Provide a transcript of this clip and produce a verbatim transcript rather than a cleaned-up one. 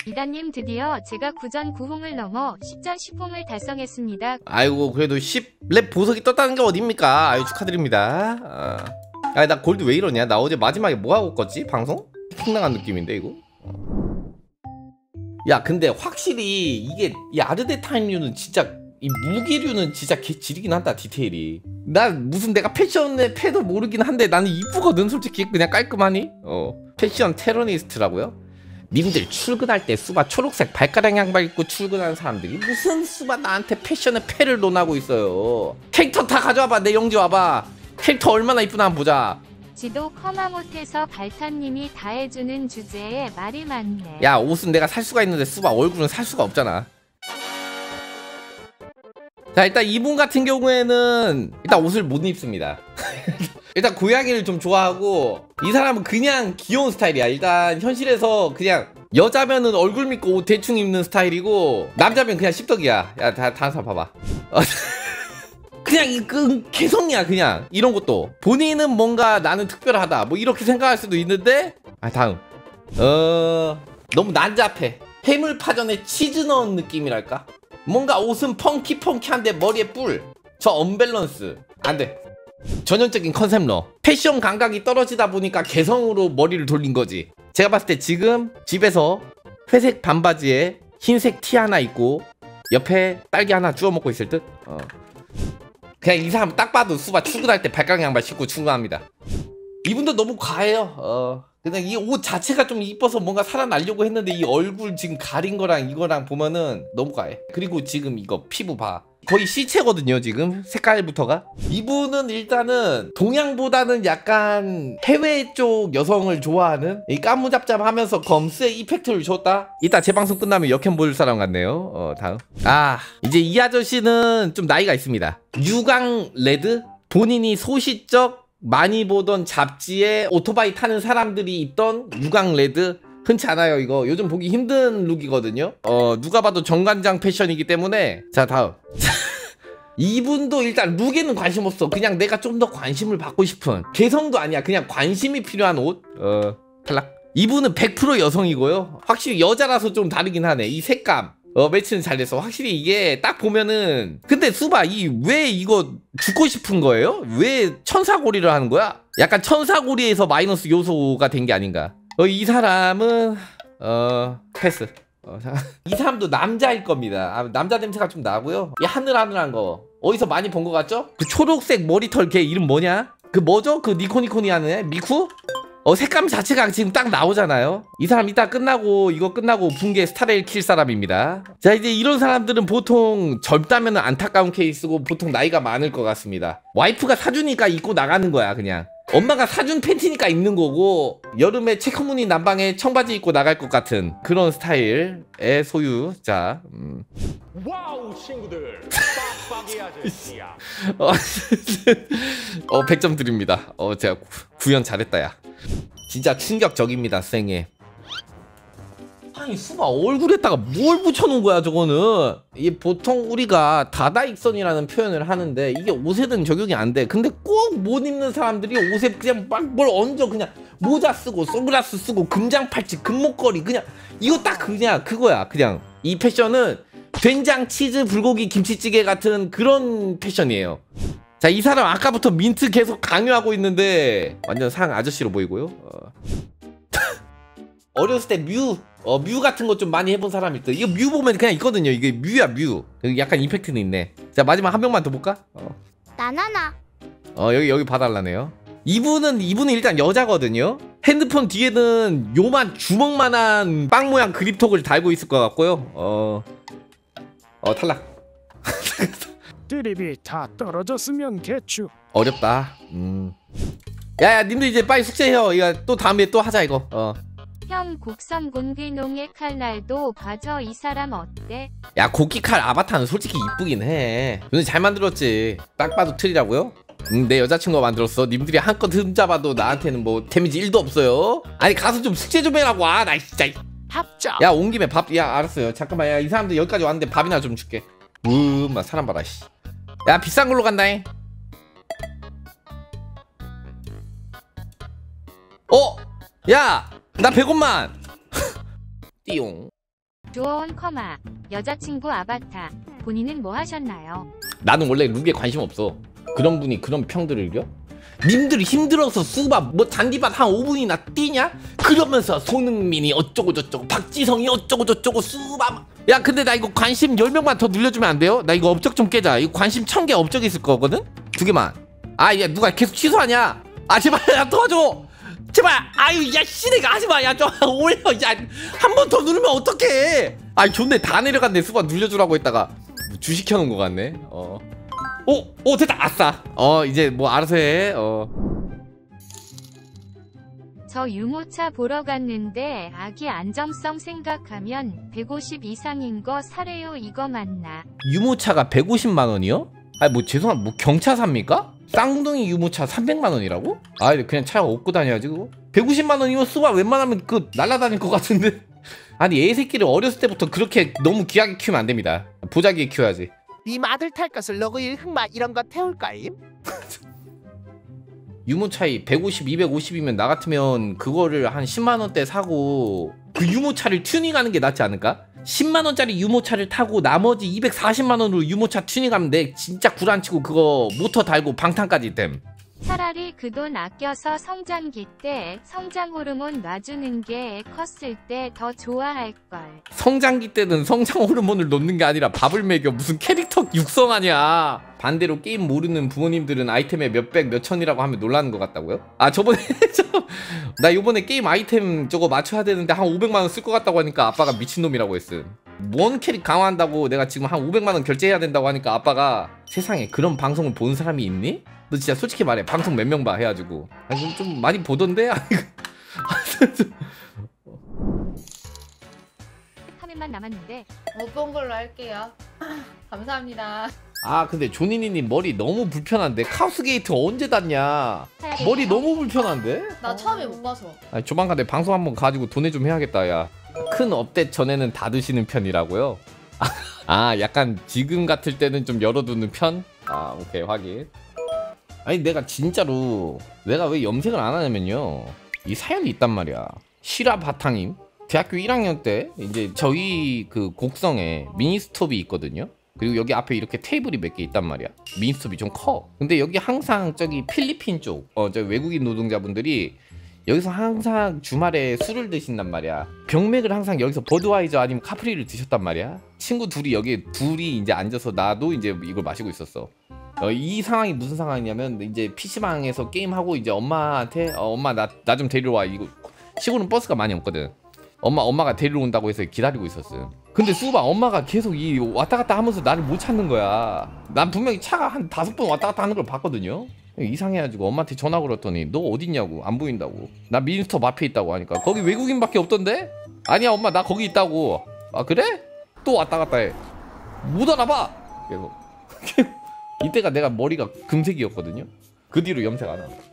이다님 드디어 제가 구전 구홍을 넘어 십전 십홍을 달성했습니다. 아이고 그래도 십 렙 보석이 떴다는 게 어딥니까? 아유 축하드립니다. 아, 아 나 골드 왜 이러냐? 나 어제 마지막에 뭐하고 껐지? 방송? 킹나간 느낌인데 이거? 야 근데 확실히 이게 이 아르데 타임류는 진짜 이 무기류는 진짜 개지리긴 한다. 디테일이 나 무슨 내가 패션의 패도 모르긴 한데 나는 이쁘거든 솔직히. 그냥 깔끔하니 어 패션 테러니스트라고요? 님들 출근할 때 수바 초록색 발가락 양말 입고 출근하는 사람들이 무슨 수바 나한테 패션의 패를 논하고 있어요. 캐릭터 다 가져와봐. 내 영지 와봐. 캐릭터 얼마나 이쁘나 한번 보자. 지도 커마 못해서 발탄님이 다 해주는 주제에 말이 많네. 야 옷은 내가 살 수가 있는데 수바 얼굴은 살 수가 없잖아. 자 일단 이분 같은 경우에는 일단 옷을 못 입습니다. 일단 고양이를 좀 좋아하고 이 사람은 그냥 귀여운 스타일이야. 일단 현실에서 그냥 여자면은 얼굴 믿고 옷 대충 입는 스타일이고 남자면 그냥 씹덕이야. 야 다, 다른 사람 봐봐. 그냥 이 그, 개성이야. 그냥 이런 것도 본인은 뭔가 나는 특별하다 뭐 이렇게 생각할 수도 있는데 아 다음 어 너무 난잡해. 해물파전에 치즈 넣은 느낌이랄까. 뭔가 옷은 펑키펑키한데 머리에 뿔. 저 언밸런스 안돼. 전형적인 컨셉러. 패션 감각이 떨어지다 보니까 개성으로 머리를 돌린 거지. 제가 봤을 때 지금 집에서 회색 반바지에 흰색 티 하나 입고 옆에 딸기 하나 주워 먹고 있을 듯. 어. 그냥 이 사람 딱 봐도 수바 출근할 때 발가락 양말 신고 출근합니다. 이분도 너무 과해요. 어. 그냥 이 옷 자체가 좀 이뻐서 뭔가 살아나려고 했는데 이 얼굴 지금 가린 거랑 이거랑 보면은 너무 과해. 그리고 지금 이거 피부 봐. 거의 시체거든요 지금 색깔부터가. 이분은 일단은 동양보다는 약간 해외 쪽 여성을 좋아하는 이 까무잡잡하면서 검스의 이펙트를 줬다. 이따 제 방송 끝나면 역행 볼 사람 같네요. 어 다음 아 이제 이 아저씨는 좀 나이가 있습니다. 유광 레드. 본인이 소시적 많이 보던 잡지에 오토바이 타는 사람들이 있던 유광 레드. 흔치 않아요 이거. 요즘 보기 힘든 룩이거든요. 어 누가 봐도 정관장 패션이기 때문에. 자 다음 이분도 일단 룩에는 관심 없어. 그냥 내가 좀 더 관심을 받고 싶은 개성도 아니야. 그냥 관심이 필요한 옷. 어 탈락. 이분은 백 퍼센트 여성이고요. 확실히 여자라서 좀 다르긴 하네. 이 색감 어 매치는 잘 됐어. 확실히 이게 딱 보면은. 근데 수바 이 왜 이거 죽고 싶은 거예요? 왜 천사고리를 하는 거야? 약간 천사고리에서 마이너스 요소가 된 게 아닌가. 어, 이 사람은 어 패스. 어, 이 사람도 남자일 겁니다. 아, 남자 냄새가 좀 나고요. 이 하늘하늘한 거 어디서 많이 본 것 같죠? 그 초록색 머리털 걔 이름 뭐냐? 그 뭐죠? 그 니코니코니 하는 애? 미쿠? 어 색감 자체가 지금 딱 나오잖아요. 이 사람 이따 끝나고 이거 끝나고 붕괴 스타레일 킬 사람입니다. 자 이제 이런 사람들은 보통 젊다면 안타까운 케이스고 보통 나이가 많을 것 같습니다. 와이프가 사주니까 입고 나가는 거야 그냥. 엄마가 사준 팬티니까 입는 거고 여름에 체크무늬 남방에 청바지 입고 나갈 것 같은 그런 스타일의 소유자. 음. 와우 친구들 빡빡이 아저씨야. 어, 어 백 점 드립니다. 어 제가 구, 구현 잘했다 야. 진짜 충격적입니다 생애. 아니 수바 얼굴에다가 뭘 붙여놓은 거야 저거는. 이게 보통 우리가 다다익선이라는 표현을 하는데 이게 옷에는 적용이 안 돼. 근데 꼭 못 입는 사람들이 옷에 그냥 막 뭘 얹어. 그냥 모자 쓰고 선글라스 쓰고 금장 팔찌 금목걸이 그냥 이거 딱 그냥 그거야. 그냥 이 패션은 된장 치즈 불고기 김치찌개 같은 그런 패션이에요. 자 이 사람 아까부터 민트 계속 강요하고 있는데 완전 상 아저씨로 보이고요. 어. 어렸을 때 뮤, 어, 뮤 같은 거 좀 많이 해본 사람일 듯. 이거 뮤 보면 그냥 있거든요. 이게 뮤야 뮤. 여기 약간 임팩트는 있네. 자 마지막 한 명만 더 볼까? 어, 나나나. 어 여기 여기 봐달라네요. 이분은 이분은 일단 여자거든요. 핸드폰 뒤에는 요만 주먹만한 빵 모양 그립톡을 달고 있을 것 같고요. 어, 어 탈락. 드립이 다 떨어졌으면 개추. 어렵다. 음. 야야 님들 이제 빨리 숙제해요. 이거 또 다음에 또 하자 이거. 어. 형 곡선 곤귀농의 칼날도 봐줘. 이 사람 어때? 야 고키칼 아바타는 솔직히 이쁘긴 해. 근데 잘 만들었지. 딱 봐도 틀이라고요? 응, 내 여자친구가 만들었어. 님들이 한껏 흠잡아도 나한테는 뭐 데미지 일도 없어요. 아니 가서 좀 숙제 좀 해라고. 아 나 진짜. 합작. 야 온 김에 밥. 야 알았어요. 잠깐만. 야 이 사람들 여기까지 왔는데 밥이나 좀 줄게. 음마 사람 봐라 씨. 야 비싼 걸로 간다잉. 어? 야 나 백원만 띠용. 주어온 커마 여자친구 아바타 본인은 뭐 하셨나요? 나는 원래 룩에 관심 없어. 그런 분이 그런 평들을요? 님들 힘들어서 수박 뭐 잔디밭 한 오 분이나 뛰냐? 그러면서 손흥민이 어쩌고저쩌고 박지성이 어쩌고저쩌고 수박. 야 근데 나 이거 관심 열 명만 더 늘려주면 안 돼요? 나 이거 업적 좀 깨자. 이거 관심 천 개 업적 있을 거거든? 두 개만. 아 야 누가 계속 취소하냐? 아 제발 야 도와줘. 제발. 아유 야 씨내가 하지마. 야 좀 올려. 야 한 번 더 누르면 어떡해. 아 좋네 다 내려갔네. 수박 눌려주라고 했다가 뭐 주식해놓은 거 같네. 어. 오! 오 됐다 아싸. 어 이제 뭐 알아서 해. 어. 저 유모차 보러 갔는데 아기 안정성 생각하면 백오십 이상인 거 사래요. 이거 맞나? 유모차가 백오십만 원이요? 아니 뭐 죄송한 뭐 경차삽니까? 쌍둥이 유모차 삼백만 원이라고? 아 그냥 차 얻고 다녀야지 그거. 백오십만 원이면 수박 웬만하면 그 날라다닐 것 같은데. 아니 애 새끼를 어렸을 때부터 그렇게 너무 귀하게 키우면 안 됩니다. 보자기에 키워야지. 님 아들 탈 것을 너구일 흑마 이런 거 태울까임? 유모차이 백오십, 이백오십이면 나 같으면 그거를 한 십만 원대 사고 그 유모차를 튜닝하는 게 낫지 않을까? 십만 원짜리 유모차를 타고 나머지 이백사십만 원으로 유모차 튜닝하면 내 진짜 구란치고 그거 모터 달고 방탄까지 됨. 차라리 그 돈 아껴서 성장기 때 성장 호르몬 놔주는 게 애 컸을 때 더 좋아할걸. 성장기 때는 성장 호르몬을 놓는 게 아니라 밥을 먹여. 무슨 캐릭터 육성하냐. 반대로 게임 모르는 부모님들은 아이템에 몇백 몇천이라고 하면 놀라는 것 같다고요? 아 저번에 저, 나 요번에 게임 아이템 저거 맞춰야 되는데 한 오백만 원 쓸 것 같다고 하니까 아빠가 미친놈이라고 했음. 뭔 캐릭 강화한다고 내가 지금 한 오백만 원 결제해야 된다고 하니까 아빠가 세상에 그런 방송을 본 사람이 있니? 너 진짜 솔직히 말해 방송 몇 명 봐 해가지고. 아니 좀, 좀 많이 보던데? 화면만 남았는데 못 본 걸로 할게요. 감사합니다. 아 근데 조니니님 머리 너무 불편한데. 카우스 게이트 언제 닿냐. 머리 너무 불편한데? 나 처음에 못 봐서. 아니, 조만간 내 방송 한번 가지고 도내 좀 해야겠다. 야 큰 업데이트 전에는 닫으시는 편이라고요? 아 약간 지금 같을 때는 좀 열어두는 편? 아 오케이 확인. 아니 내가 진짜로 내가 왜 염색을 안 하냐면요 이 사연이 있단 말이야. 실화 바탕임. 대학교 일 학년 때 이제 저희 그 곡성에 미니스톱이 있거든요. 그리고 여기 앞에 이렇게 테이블이 몇 개 있단 말이야. 미니스톱이 좀 커. 근데 여기 항상 저기 필리핀 쪽 어 저 외국인 노동자분들이 여기서 항상 주말에 술을 드신단 말이야. 병맥을 항상 여기서 버드와이저 아니면 카프리를 드셨단 말이야. 친구 둘이 여기 둘이 이제 앉아서 나도 이제 이걸 마시고 있었어. 어, 이 상황이 무슨 상황이냐면 이제 피시방에서 게임하고 이제 엄마한테 어, 엄마 나 나 좀 데리러 와. 이거 시골은 버스가 많이 없거든. 엄마 엄마가 데리러 온다고 해서 기다리고 있었어. 근데 수박 엄마가 계속 이 왔다 갔다 하면서 나를 못 찾는 거야. 난 분명히 차가 한 다섯 번 왔다 갔다 하는 걸 봤거든요. 이상해가지고 엄마한테 전화 걸었더니 너 어딨냐고. 안 보인다고. 나 미니스톱 앞에 있다고 하니까 거기 외국인밖에 없던데? 아니야 엄마 나 거기 있다고. 아 그래? 또 왔다 갔다 해. 못 알아봐. 계속. 이때가 내가 머리가 금색이었거든요. 그 뒤로 염색 안 하고.